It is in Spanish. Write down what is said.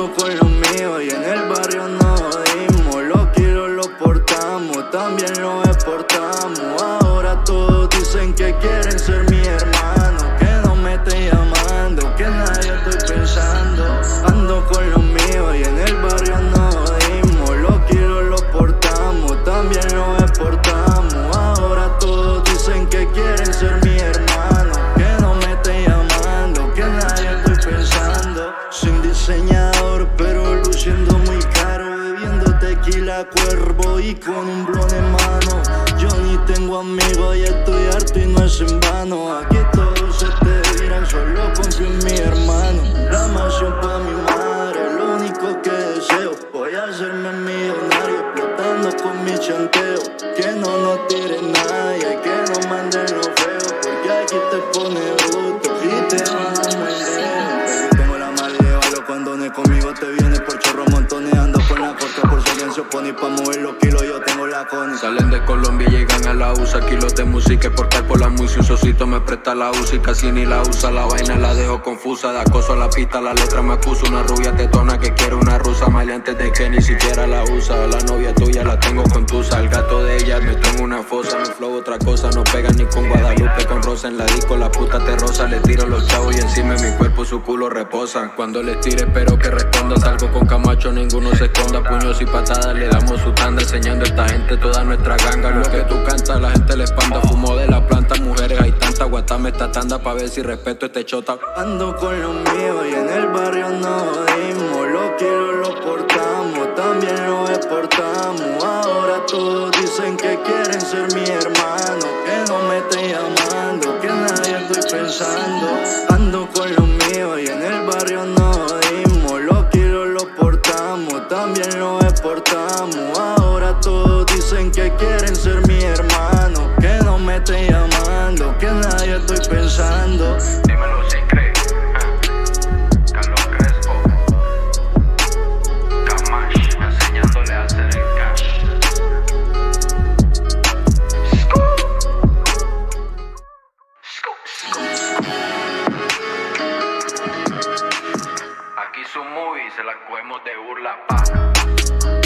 Ando con los míos y en el barrio nos jodimos. Los kilos los portamos, también los exportamos. Ahora todos dicen que quieren ser mi hermano, que no me estén llamando, que nadie estoy pensando. Ando con los míos y en el barrio nos jodimos. Los kilos los portamos, también los exportamos. Ahora todos dicen que quieren ser mi hermano, que no me estén llamando, que nadie estoy pensando. Soy un diseñador pero luciendo muy caro, bebiendo tequila Cuervo y con un blon en mano. Yo ni tengo amigos y estoy harto y no es en vano. Aquí todos se te dirán, solo confío en mi hermano. La mansión pa' mi madre, lo único que deseo. Voy a hacerme millonario explotando con mi chanteo. Que no nos tire nadie, que no manden lo feo, porque aquí te pone bruto y te vas a morir. Pero tengo la madre de los condones, conmigo te vienes por chorro montones. Ando con la corta por si alguien se opone y pa' mover los kilos yo tengo la con. Salen de Colombia y llegan a la USA, kilos de música y portal por la música. Un socito me presta la usa y casi ni la usa. La vaina la dejo confusa, de acoso a la pista, la letra me acusa. Una rubia tetona que quiere una rusa, maleantes de que ni siquiera la usa. La novia tuya la tengo con tusa, el gato de ella me tengo una fosa. Mi flow otra cosa, no pega ni con Guadalupe, con Rosa en la disco, la puta te rosa. Le tiro los chavos y encima de mi cuerpo su culo reposa. Cuando les tire espero que responda, salgo con Camacho, ninguno se esconda. Puños y patadas le damos su tanda, enseñando a esta gente toda nuestra ganga. Lo que tú cantas la gente le espanta, fumo de la planta, mujeres hay tanta. Guatame esta tanda pa' ver si respeto este chota. Ando con los míos y en el barrio nos jodimos. Los kilos los portamos, también los exportamos. Ahora todos dicen que quieren ser mi hermano, que no me estén llamando, que nadie estoy pensando. Ando con los míos y en el barrio nos jodimos. Los kilos los portamos, también los exportamos. Ahora todos dicen que quieren ser mi hermano, que no me estén llamando, que nadie estoy pensando. Dímelo si crees, Carlos Crespo, Camash, enseñándole a hacer el cash. Aquí su movie, se la cogemos de burla, pa.